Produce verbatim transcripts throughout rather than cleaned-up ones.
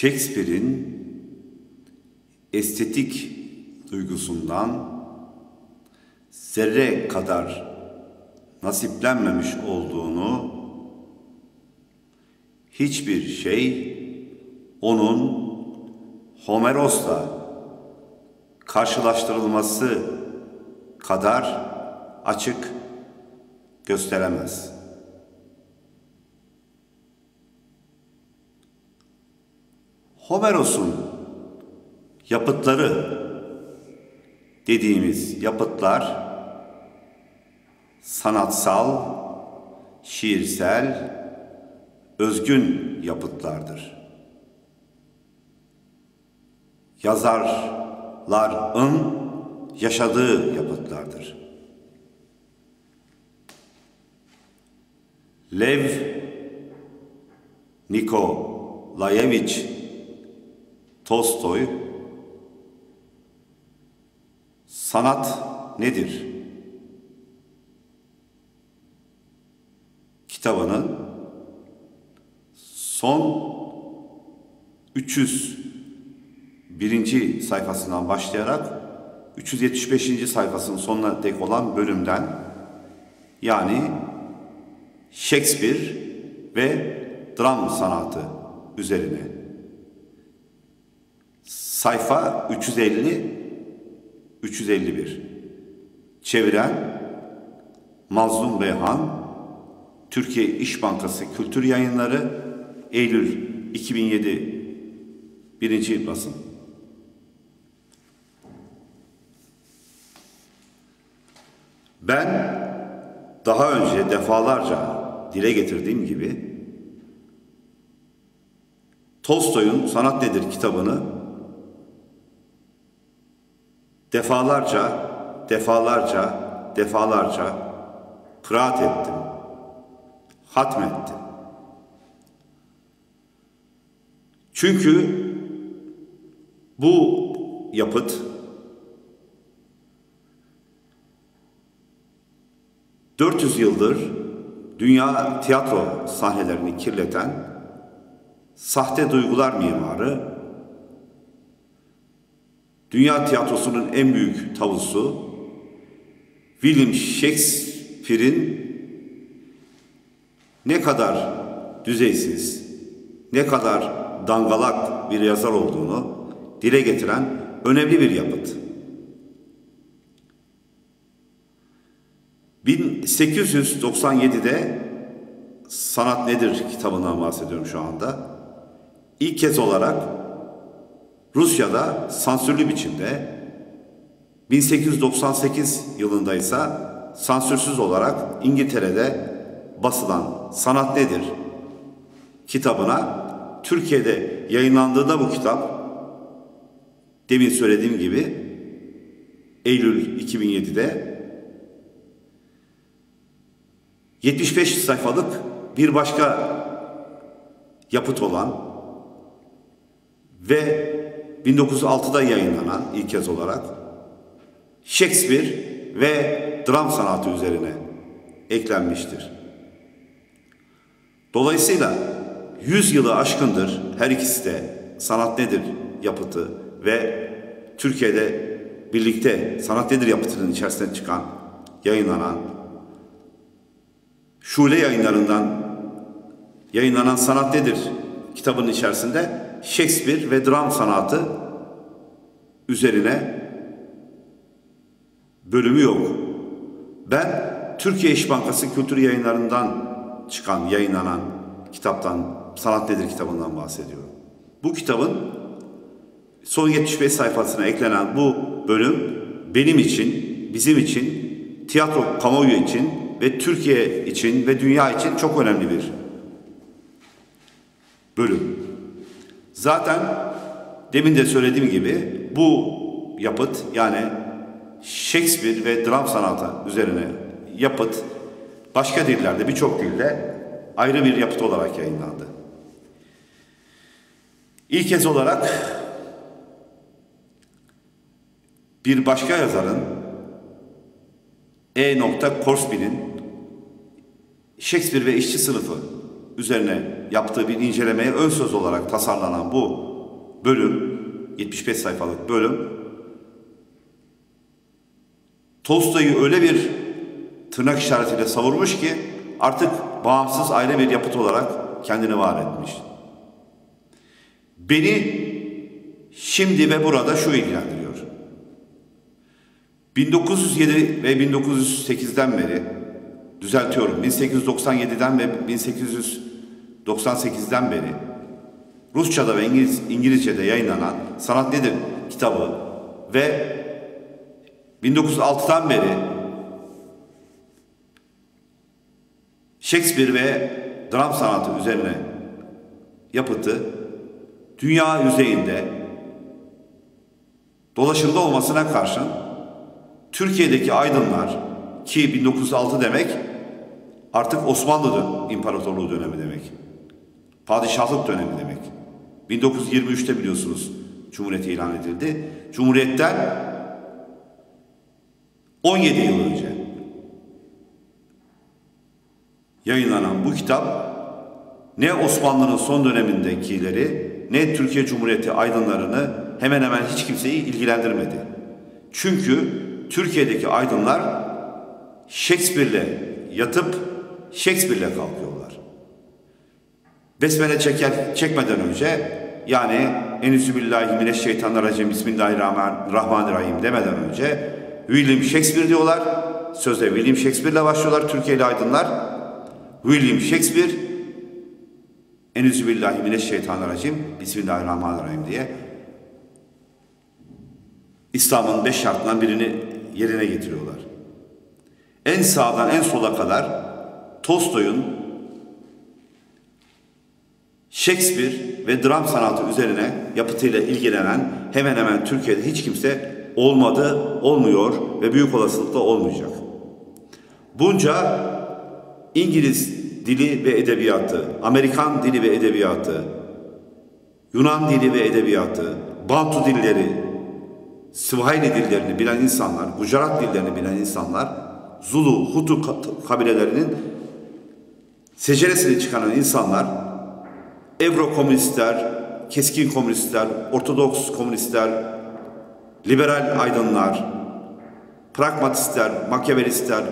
Shakespeare'in estetik duygusundan zerre kadar nasiplenmemiş olduğunu, hiçbir şey onun Homeros'la karşılaştırılması kadar açık gösteremez. Homeros'un yapıtları dediğimiz yapıtlar sanatsal, şiirsel, özgün yapıtlardır. Yazarların yaşadığı yapıtlardır. Lev Nikolayevich Tolstoy, Sanat Nedir kitabının son üç yüz birinci sayfasından başlayarak üç yüz yetmiş beşinci sayfasının sonuna dek olan bölümden, yani Shakespeare ve dram sanatı üzerine, sayfa üç yüz elli üç yüz elli bir, çeviren Mazlum Beyhan, Türkiye İş Bankası Kültür Yayınları, Eylül iki bin yedi, birinci basın. Ben daha önce defalarca dile getirdiğim gibi Tolstoy'un Sanat Nedir kitabını defalarca, defalarca, defalarca kıraat ettim, hatmettim. Çünkü bu yapıt dört yüz yıldır dünya tiyatro sahnelerini kirleten sahte duygular mimarı, dünya tiyatrosunun en büyük tavusu William Shakespeare'in ne kadar düzeysiz, ne kadar dangalak bir yazar olduğunu dile getiren önemli bir yapıt. bin sekiz yüz doksan yedi'de Sanat Nedir kitabından bahsediyorum şu anda. İlk kez olarak Rusya'da sansürlü biçimde, bin sekiz yüz doksan sekiz yılında ise sansürsüz olarak İngiltere'de basılan Sanat Nedir kitabına Türkiye'de yayınlandığında bu kitap, demin söylediğim gibi Eylül iki bin yedi'de yetmiş beş sayfalık bir başka yapıt olan ve bin dokuz yüz altı'da yayınlanan ilk kez olarak Shakespeare ve dram sanatı üzerine eklenmiştir. Dolayısıyla yüz yılı aşkındır her ikisi de Sanat Nedir yapıtı ve Türkiye'de birlikte Sanat Nedir yapıtının içerisine çıkan, yayınlanan, Şule Yayınlarından yayınlanan Sanat Nedir kitabının içerisinde Shakespeare ve dram sanatı üzerine bölümü yok. Ben Türkiye İş Bankası Kültür Yayınlarından çıkan, yayınlanan kitaptan, Sanat Nedir kitabından bahsediyorum. Bu kitabın son yetmiş beş sayfasına eklenen bu bölüm benim için, bizim için, tiyatro kamuoyu için ve Türkiye için ve dünya için çok önemli bir bölüm. Zaten demin de söylediğim gibi bu yapıt, yani Shakespeare ve dram sanatı üzerine yapıt başka dillerde, birçok dilde ayrı bir yapıt olarak yayınlandı. İlk kez olarak bir başka yazarın, E. Corsby'nin Shakespeare ve İşçi Sınıfı üzerine yaptığı bir incelemeye ön söz olarak tasarlanan bu bölüm, yetmiş beş sayfalık bölüm, Tolstoy'u öyle bir tırnak işaretiyle savurmuş ki artık bağımsız ayrı bir yapıt olarak kendini var etmiş. Beni şimdi ve burada şu ilgilendiriyor. bin dokuz yüz yedi ve bin dokuz yüz sekizden beri, düzeltiyorum, bin sekiz yüz doksan yediden ve bin sekiz yüz doksan sekizden beri Rusça'da ve İngiliz, İngilizce'de yayınlanan Sanat Nedir kitabı ve bin dokuz yüz altıdan beri Shakespeare ve dram sanatı üzerine yapıtı dünya yüzeyinde dolaşımda olmasına karşın Türkiye'deki aydınlar, ki bin dokuz yüz altı demek artık Osmanlı İmparatorluğu dönemi demek, padişahlık dönemi demek. bin dokuz yüz yirmi üçte biliyorsunuz Cumhuriyet ilan edildi. Cumhuriyetten on yedi yıl önce yayınlanan bu kitap ne Osmanlı'nın son dönemindekileri ne Türkiye Cumhuriyeti aydınlarını hemen hemen hiç kimseyi ilgilendirmedi. Çünkü Türkiye'deki aydınlar Shakespeare'le yatıp Shakespeare'le kalkıyorlar. Besmele çeker, çekmeden önce, yani Enzübillahimineşşeytanirracim Bismillahirrahmanirrahim demeden önce William Shakespeare diyorlar. Söze William Shakespeare'le başlıyorlar Türkiye'li aydınlar. William Shakespeare, Enzübillahimineşşeytanirracim Bismillahirrahmanirrahim diye İslam'ın beş şartından birini yerine getiriyorlar. En sağdan en sola kadar Tolstoy'un Shakespeare ve dram sanatı üzerine yapıtıyla ilgilenen hemen hemen Türkiye'de hiç kimse olmadı, olmuyor ve büyük olasılıkla olmayacak. Bunca İngiliz dili ve edebiyatı, Amerikan dili ve edebiyatı, Yunan dili ve edebiyatı, Bantu dilleri, Swahili dillerini bilen insanlar, Gujarat dillerini bilen insanlar, Zulu, Hutu kabilelerinin seceresini çıkaran insanlar, Evro-komünistler, keskin komünistler, Ortodoks komünistler, liberal aydınlar, pragmatistler, makyavelistler,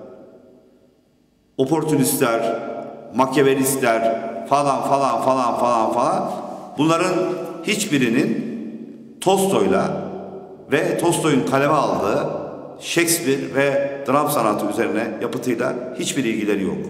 oportunistler, makyavelistler falan falan falan falan falan, bunların hiçbirinin Tolstoy'la ve Tolstoy'un kaleme aldığı Shakespeare ve dram sanatı üzerine yapıtıyla hiçbir ilgileri yok.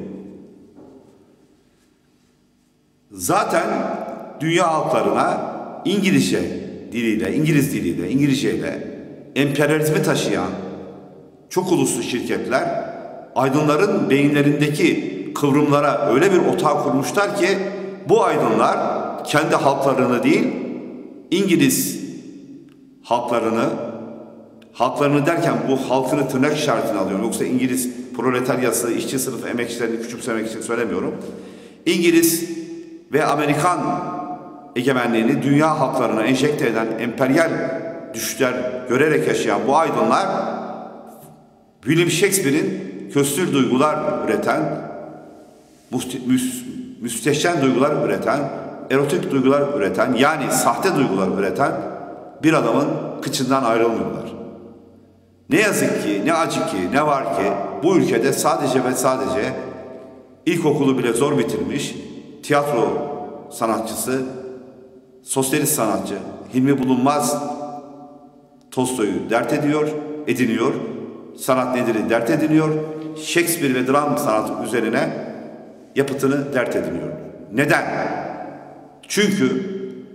Zaten dünya halklarına İngilizce diliyle, İngiliz diliyle, İngilizceyle emperyalizmi taşıyan çok uluslu şirketler aydınların beyinlerindeki kıvrımlara öyle bir otağı kurmuşlar ki bu aydınlar kendi halklarını değil, İngiliz halklarını, halklarını derken bu halkını tırnak işaretine alıyorum. Yoksa İngiliz proletaryası, işçi sınıfı, emekçilerini küçümsemek için söylemiyorum. İngiliz ve Amerikan egemenliğini dünya halklarına enjekte eden emperyal düşler görerek yaşayan bu aydınlar William Shakespeare'in köstür duygular üreten, müsteşen duygular üreten, erotik duygular üreten, yani sahte duygular üreten bir adamın kıçından ayrılmıyorlar. Ne yazık ki, ne acı ki, ne var ki bu ülkede sadece ve sadece ilkokulu bile zor bitirmiş tiyatro sanatçısı, sosyalist sanatçı Hilmi Bulunmaz Tolstoy'u dert ediyor, ediniyor. Sanat nedir'i dert ediniyor. Shakespeare ve dram sanatı üzerine yapıtını dert ediniyor. Neden? Çünkü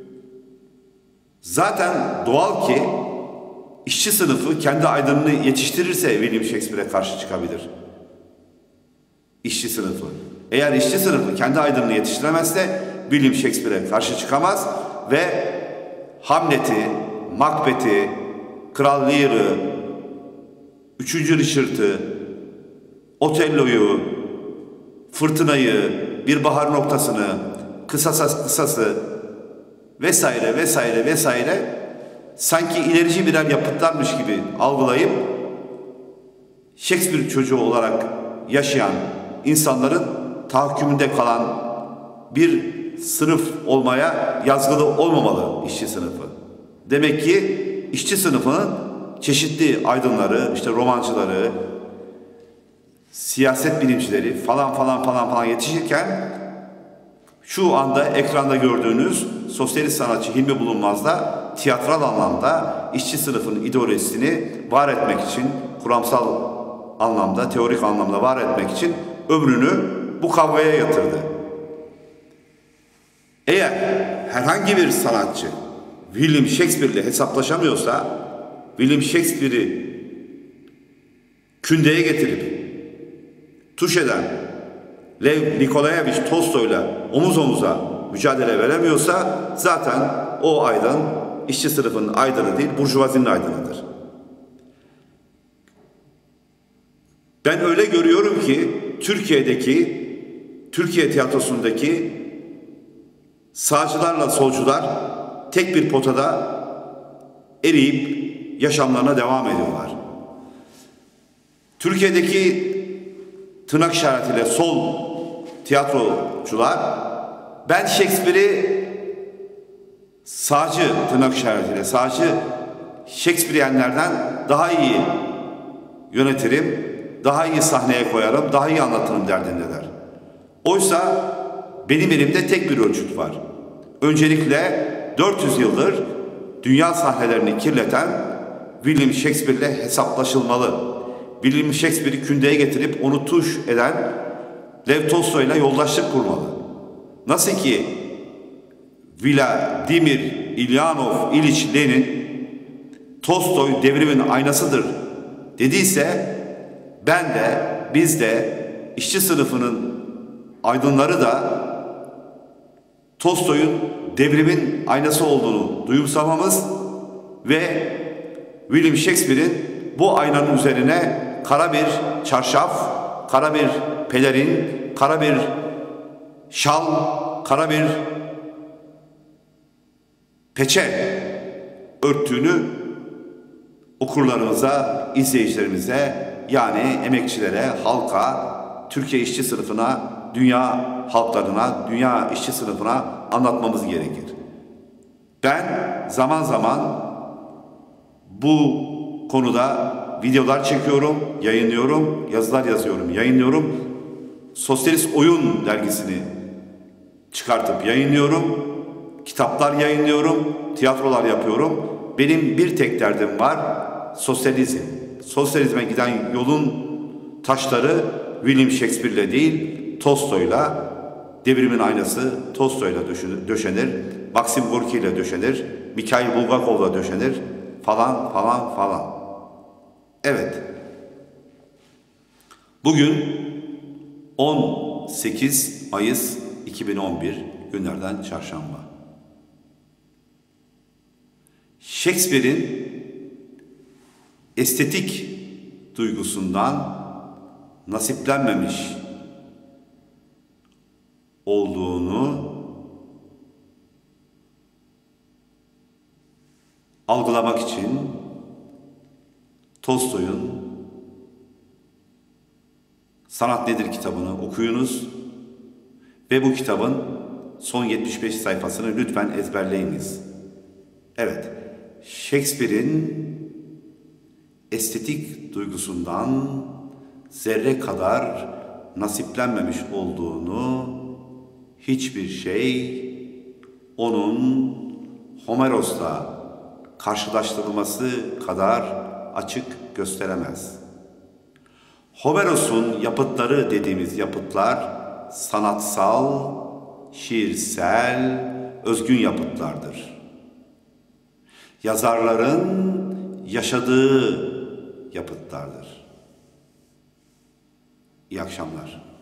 zaten doğal ki işçi sınıfı kendi aydınını yetiştirirse William Shakespeare'e karşı çıkabilir. İşçi sınıfı. Eğer işçi sınıfı kendi aydınını yetiştiremezse William Shakespeare'e karşı çıkamaz ve Hamlet'i, Macbeth'i, Kral Lear'ı, Üçüncü Richard'ı, Otello'yu, Fırtına'yı, Bir Bahar Noktası'nı, Kısasa Kısası vesaire vesaire vesaire sanki ilerici birer yapıtlarmış gibi algılayıp Shakespeare çocuğu olarak yaşayan insanların tahakkümünde kalan bir sınıf olmaya yazgılı olmamalı işçi sınıfı. Demek ki işçi sınıfının çeşitli aydınları, işte romancıları, siyaset bilimcileri falan falan falan falan yetişirken şu anda ekranda gördüğünüz sosyalist sanatçı Hilmi Bulunmaz da tiyatral anlamda işçi sınıfının ideolojisini var etmek için, kuramsal anlamda, teorik anlamda var etmek için ömrünü bu kavgaya yatırdı. Eğer herhangi bir sanatçı William Shakespeare ile hesaplaşamıyorsa, William Shakespeare'i kündeye getirip tuş eden Lev Nikolayevich Tolstoy'la omuz omuza mücadele veremiyorsa zaten o aydın işçi sınıfının aydını değil, burjuvazinin aydınıdır. Ben öyle görüyorum ki Türkiye'deki, Türkiye tiyatrosundaki sağcılarla solcular tek bir potada eriyip yaşamlarına devam ediyorlar. Türkiye'deki tırnak işaretiyle sol tiyatrocular ben Shakespeare'i sağcı tırnak işaretiyle sağcı Shakespeare'yenlerden daha iyi yönetirim, daha iyi sahneye koyarım, daha iyi anlatırım derdindeler. Oysa benim elimde tek bir ölçüt var. Öncelikle dört yüz yıldır dünya sahnelerini kirleten William Shakespeare ile hesaplaşılmalı. William Shakespeare'i kündeye getirip onu tuş eden Lev Tolstoy ile yoldaşlık kurmalı. Nasıl ki Vladimir İlyanov İliç Lenin Tolstoy devrimin aynasıdır dediyse ben de, biz de, işçi sınıfının aydınları da Tolstoy'un devrimin aynası olduğunu duyumsamamız ve William Shakespeare'in bu aynanın üzerine kara bir çarşaf, kara bir pelerin, kara bir şal, kara bir peçe örttüğünü okurlarımıza, izleyicilerimize, yani emekçilere, halka, Türkiye işçi sınıfına, dünya halklarına, dünya işçi sınıfına anlatmamız gerekir. Ben zaman zaman bu konuda videolar çekiyorum, yayınlıyorum, yazılar yazıyorum, yayınlıyorum. Sosyalist Oyun dergisini çıkartıp yayınlıyorum, kitaplar yayınlıyorum, tiyatrolar yapıyorum. Benim bir tek derdim var, sosyalizm. Sosyalizme giden yolun taşları William Shakespeare'le değil, Tolstoy'la, devrimin aynası Tolstoy'la döşenir, Maxim Gorki ile döşenir, Mikhail Bulgakov'la döşenir falan falan falan. Evet. Bugün on sekiz Mayıs iki bin on bir günlerden çarşamba. Shakespeare'in estetik duygusundan nasiplenmemiş olduğunu algılamak için Tolstoy'un Sanat Nedir kitabını okuyunuz ve bu kitabın son yetmiş beş sayfasını lütfen ezberleyiniz. Evet, Shakespeare'in estetik duygusundan zerre kadar nasiplenmemiş olduğunu hiçbir şey onun Homeros'la karşılaştırılması kadar açık gösteremez. Homeros'un yapıtları dediğimiz yapıtlar sanatsal, şiirsel, özgün yapıtlardır. Yazarların yaşadığı yapıtlardır. İyi akşamlar.